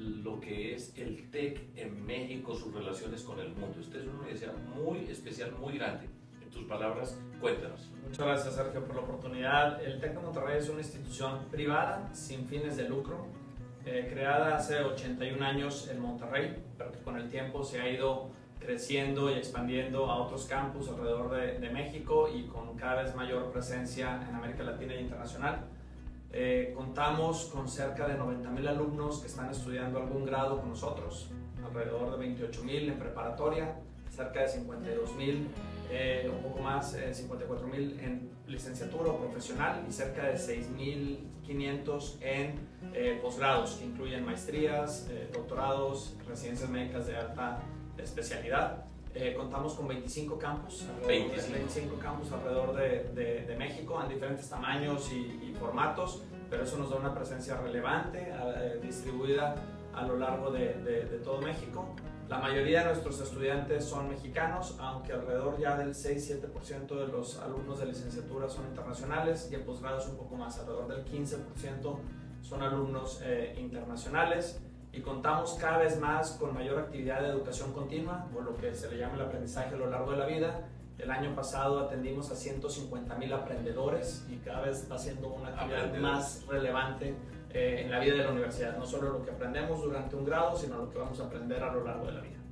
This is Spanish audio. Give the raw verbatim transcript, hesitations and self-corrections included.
lo que es el TEC en México, sus relaciones con el mundo. Usted es una universidad muy especial, muy grande. En tus palabras, cuéntanos. Muchas gracias, Sergio, por la oportunidad. El TEC de Monterrey es una institución privada sin fines de lucro, eh, creada hace ochenta y un años en Monterrey, pero que con el tiempo se ha ido creciendo y expandiendo a otros campus alrededor de, de México y con cada vez mayor presencia en América Latina e internacional. Eh, contamos con cerca de noventa mil alumnos que están estudiando algún grado con nosotros, alrededor de veintiocho mil en preparatoria, cerca de cincuenta y dos mil, eh, un poco más, eh, cincuenta y cuatro mil en licenciatura o profesional y cerca de seis mil quinientos en eh, posgrados, que incluyen maestrías, eh, doctorados, residencias médicas de alta especialidad. Eh, contamos con veinticinco campus, veinticinco. veinticinco campus alrededor de, de, de México en diferentes tamaños y, y formatos, pero eso nos da una presencia relevante, eh, distribuida a lo largo de, de, de todo México. La mayoría de nuestros estudiantes son mexicanos, aunque alrededor ya del seis a siete por ciento de los alumnos de licenciatura son internacionales y en posgrados un poco más, alrededor del quince por ciento son alumnos eh, internacionales. Y contamos cada vez más con mayor actividad de educación continua, o lo que se le llama el aprendizaje a lo largo de la vida. El año pasado atendimos a ciento cincuenta mil aprendedores y cada vez está siendo una actividad más relevante eh, en la vida de la universidad. No solo lo que aprendemos durante un grado, sino lo que vamos a aprender a lo largo de la vida.